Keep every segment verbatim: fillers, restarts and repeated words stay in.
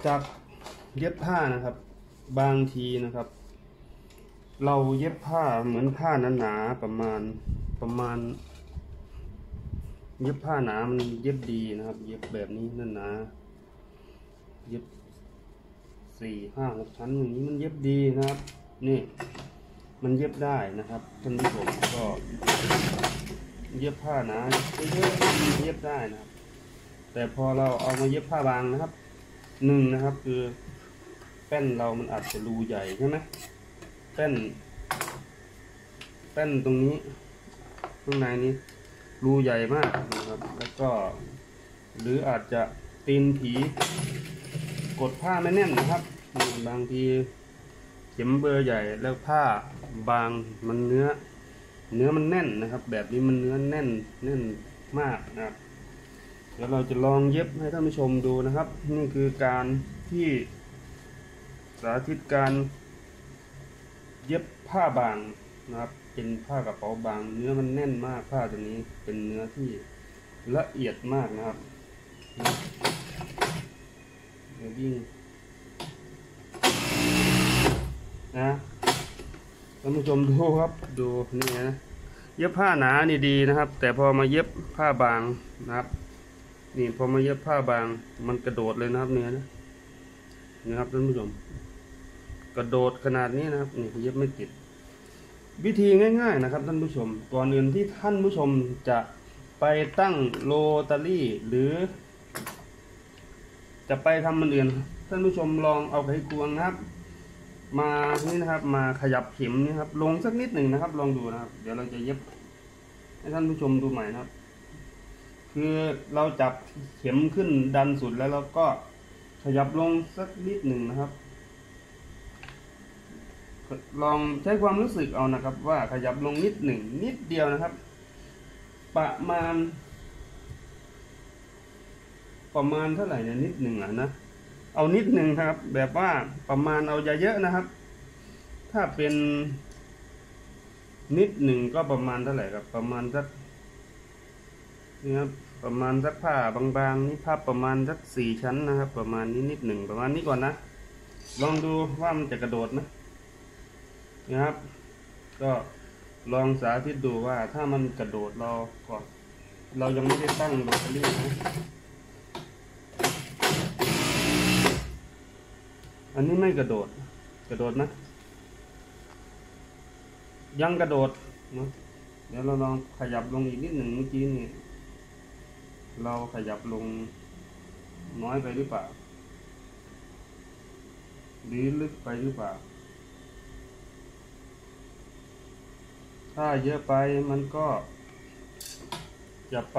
จากเย็บผ้านะครับบางทีนะครับเราเย็บผ้าเหมือนผ้าหนาๆประมาณประมาณเย็บผ้าหนามันเย็บดีนะครับเย็บแบบนี้นั่นหนาเย็บสี่ห้าหกชั้นอย่างนี้มันเย็บดีนะครับนี่มันเย็บได้นะครับท่านผู้ชมก็เย็บผ้าหนาเยอะๆเย็บได้นะครับแต่พอเราเอามาเย็บผ้าบางนะครับหนึ่งนะครับคือแป้นเรามันอาจจะรูใหญ่ใช่ไหมแป้นแป้นตรงนี้ข้างในนี้รูใหญ่มากนะครับแล้วก็หรืออาจจะตีนผีกดผ้าไม่แน่นนะครับบางทีเข็มเบอร์ใหญ่แล้วผ้าบางมันเนื้อเนื้อมันแน่นนะครับแบบนี้มันเนื้อแน่นแน่นมากนะครับเดี๋ยวเราจะลองเย็บให้ท่านผู้ชมดูนะครับนี่คือการที่สาธิตการเย็บผ้าบางนะครับเป็นผ้ากระเป๋าบางเนื้อมันแน่นมากผ้าตัวนี้เป็นเนื้อที่ละเอียดมากนะครับเดี๋ยวยิ่งนะท่านผู้ชมดูครับดูนี่นะเย็บผ้าหนานี่ดีนะครับแต่พอมาเย็บผ้าบางนะครับนี่พอมาเย็บผ้าบางมันกระโดดเลยนะครับเนี่ยนะนี่ครับท่านผู้ชมกระโดดขนาดนี้นะครับนี่เย็บไม่ติดวิธีง่ายๆนะครับท่านผู้ชมก่อนอื่นที่ท่านผู้ชมจะไปตั้งโรตารี่หรือจะไปทำมันอื่นท่านผู้ชมลองเอาไขควงนะครับมานี่นะครับมาขยับเข็มนี่ครับลงสักนิดหนึ่งนะครับลองดูนะครับเดี๋ยวเราจะเย็บให้ท่านผู้ชมดูใหม่นะครับคือเราจับเข็มขึ้นดันสุดแล้วเราก็ขยับลงสักนิดหนึ่งนะครับลองใช้ความรู้สึกเอานะครับว่าขยับลงนิดหนึ่งนิดเดียวนะครับประมาณประมาณเท่าไหร่เนี่ยนิดหนึ่งอ่ะนะเอานิดหนึ่งครับแบบว่าประมาณเอาเยอะๆนะครับถ้าเป็นนิดหนึ่งก็ประมาณเท่าไหร่ครับประมาณสักนี่ครับประมาณสักผ้าบางๆนี่ผ้าประมาณสักสี่ชั้นนะครับประมาณนี้นิดหนึ่งประมาณนี้ก่อนนะลองดูว่ามันจะกระโดดไหมนะครับก็ลองสาธิตดูว่าถ้ามันกระโดดเราก่อนเรายังไม่ได้ตั้งโรตารี่นะอันนี้ไม่กระโดดกระโดดนะยังกระโดดนะเดี๋ยวเราลองขยับลงอีกนิดหนึ่งเมื่อกี้นี่เราขยับลงน้อยไปหรือเปล่าหรือลึกไปหรือเปล่าถ้าเยอะไปมันก็จะไป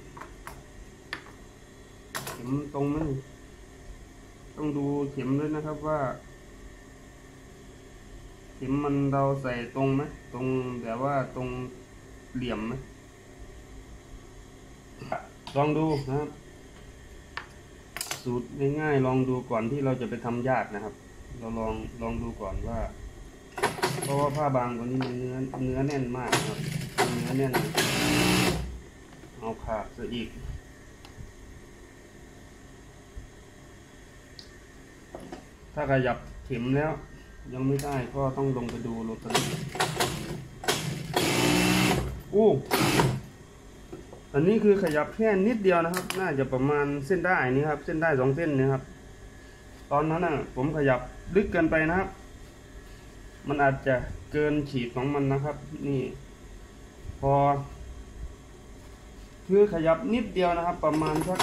เข็มตรงไหมต้องดูเข็มด้วยนะครับว่าเข็มมันเราใส่ตรงไหมตรงแบบว่าตรงเหลี่ยมไหมลองดูนะครับสูตรง่ายๆลองดูก่อนที่เราจะไปทำยากนะครับเราลองลองดูก่อนว่าเพราะว่าผ้าบางตัวนี้มันเนื้อเนื้อแน่นมากครับเนื้อแน่นเอาขาดซะอีกถ้าขยับเข็มแล้วยังไม่ได้ก็ต้องลงไปดูโรตารี่อู้อันนี้คือขยับแค่นิดเดียวนะครับน่าจะประมาณเส้นได้นี่ครับเส้นได้สองเส้นนะครับตอนนั้นน่ะผมขยับลึกเกินไปนะครับมันอาจจะเกินขีดของมันนะครับนี่พอคือขยับนิดเดียวนะครับประมาณสัก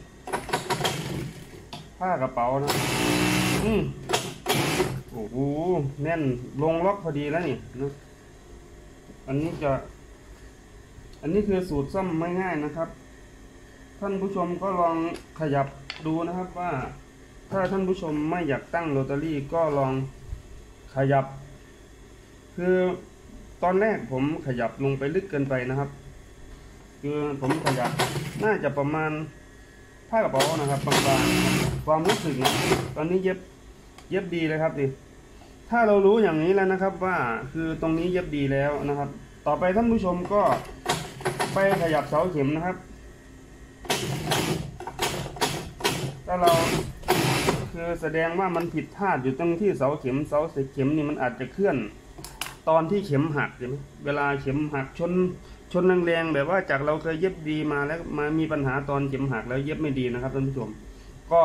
ผ้ากระเป๋านะอืมโอ้โหแน่นลงล็อกพอดีแล้วนี่นะอันนี้จะอันนี้คือสูตรซ่อมไม่ง่ายนะครับท่านผู้ชมก็ลองขยับดูนะครับว่าถ้าท่านผู้ชมไม่อยากตั้งโรตารี่ก็ลองขยับคือตอนแรกผมขยับลงไปลึกเกินไปนะครับคือผมขยับน่าจะประมาณผ้ากระเป๋านะครับบางๆความรู้สึกนะตอนนี้เย็บเย็บดีเลยครับดิถ้าเรารู้อย่างนี้แล้วนะครับว่าคือตรงนี้เย็บดีแล้วนะครับต่อไปท่านผู้ชมก็ไปขยับเสาเข็มนะครับถ้าเราขคือแสดงว่ามันผิดพลาดอยู่ตรงที่เสาเข็มเสาเข็มนี่มันอาจจะเคลื่อนตอนที่เข็มหักใช่ไหมเวลาเข็มหักชนชนแรงๆแบบว่าจากเราเคยเย็บดีมาแล้วมามีปัญหาตอนเข็มหักแล้วเย็บไม่ดีนะครับท่านผู้ชมก็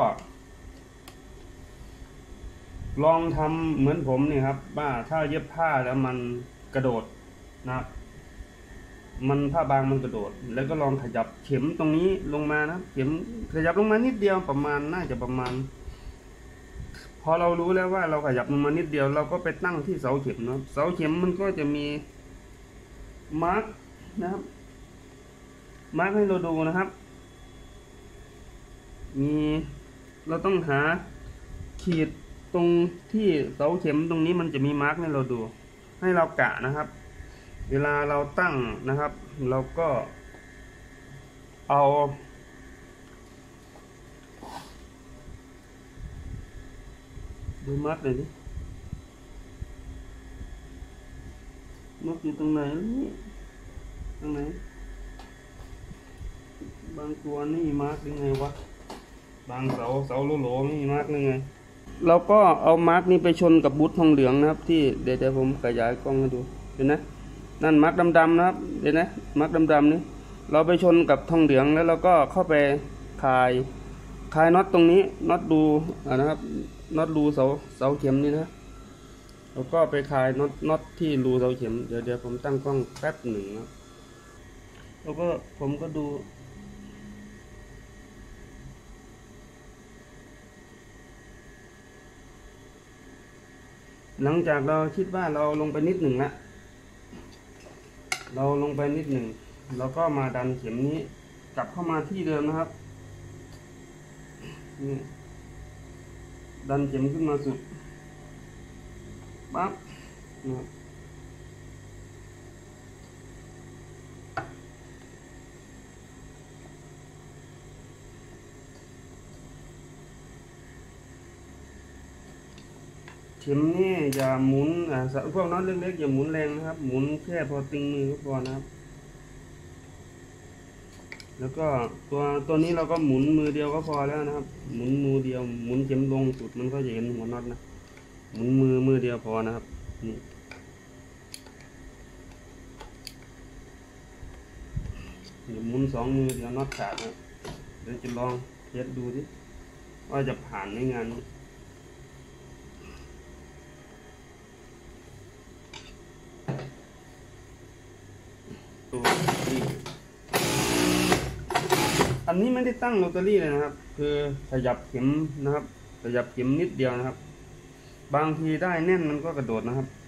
ลองทำเหมือนผมนี่ครับว่าถ้าเย็บผ้าแล้วมันกระโดดนะครับมันผ้าบางมันกระโดดแล้วก็ลองขยับเข็มตรงนี้ลงมานะเข็มขยับลงมานิดเดียวประมาณน่าจะประมาณพอเรารู้แล้วว่าเราขยับลงมานิดเดียวเราก็ไปตั้งที่เสาเข็มนะเสาเข็มมันก็จะมีมาร์กนะครับมาร์กให้เราดูนะครับมีเราต้องหาขีดตรงที่เสาเข็มตรงนี้มันจะมีมาร์กให้เราดูให้เรากะนะครับเวลาเราตั้งนะครับเราก็เอาดูมาร์กหน่อยดิมาร์กอยู่ตรงไหนนี่ตรงไหนบางตัวนี่มาร์กยังไงวะบางเสาเสาโลโลนี่มาร์กยังไงเราก็เอามาร์กนี้ไปชนกับบูททองเหลืองนะครับที่เดี๋ยวเดี๋ยวผมขยายกล้องให้ดูเห็นไหมนั่นมาร์กดำๆนะครับเดี๋ยวนะมาร์กดำๆนี่เราไปชนกับทองเหลืองแล้วเราก็เข้าไปคลายคลายน็อตตรงนี้น็อตรูนะครับน็อตรูเสาเสาเข็มนี่นะแล้วก็ไปคลายน็อตน็อตที่รูเสาเข็มเดี๋ยวเดี๋ยวผมตั้งกล้องแป๊บหนึ่งนะแล้วก็ผมก็ดูหลังจากเราคิดว่าเราลงไปนิดหนึ่งละเราลงไปนิดหนึ่งเราก็มาดันเข็มนี้กลับเข้ามาที่เดิมนะครับนี่ดันเข็มขึ้นมาสุดปั๊บนะครับเข็มนี่อย่าหมุนอ่าพวกน็อตเล็กๆอย่าหมุนแรงนะครับหมุนแค่พอตึงมือก็พอนะครับแล้วก็ตัวตัวนี้เราก็หมุนมือเดียวก็พอแล้วนะครับหมุนมือเดียวหมุนเข็มลงสุดมันก็จะเห็นหัวน็อตนะหมุนมือมือเดียวพอนะครับนี่เดี๋ยวหมุนสองมือเดี๋ยวน็อตขาดนะเดี๋ยวจะลองเทสดูดิว่าจะผ่านในงานนี้อันนี้ไม่ได้ตั้งโรตารี่เลยนะครับคือขยับเข็มนะครับขยับเข็มนิดเดียวนะครับบางทีได้แน่นมันก็กระโดดนะครับ